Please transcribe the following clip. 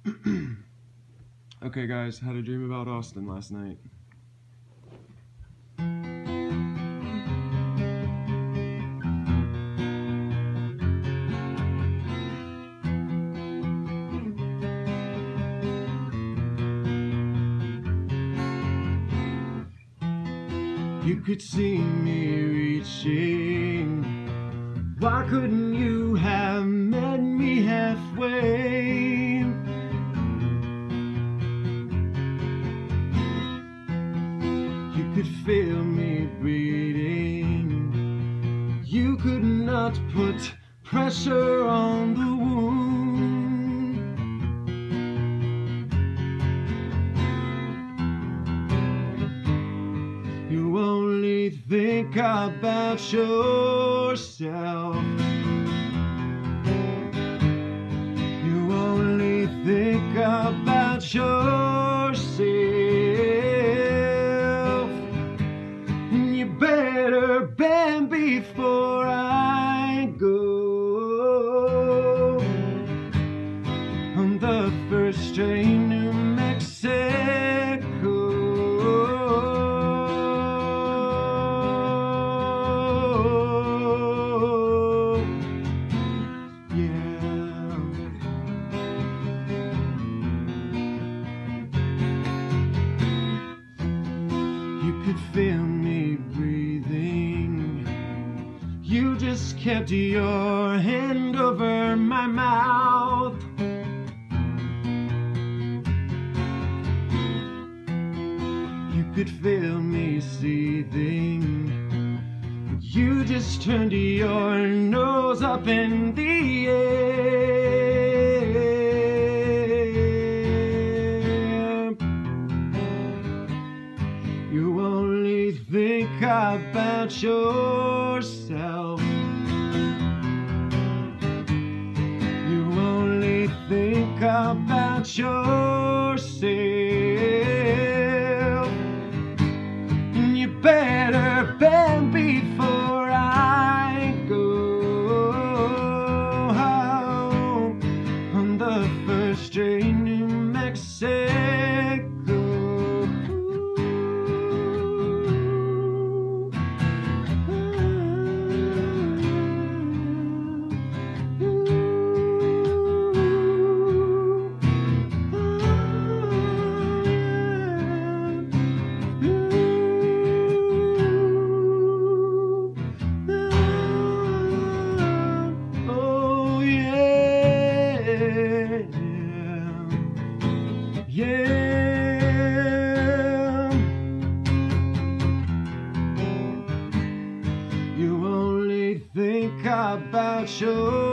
Okay guys, had a dream about Austin last night. You could see me reaching. Why couldn't you have met me halfway? You could feel me breathing. You could not put pressure on the wound. You only think about yourself. You only think about yourself. And you better bend before I go on the first train to Mexico. You could feel me breathing. You just kept your hand over my mouth. You could feel me seething. You just turned your nose up in the air. You only think about yourself. You only think about yourself. And you better bend before I go on the first train to Mexico. Yeah, you only think about your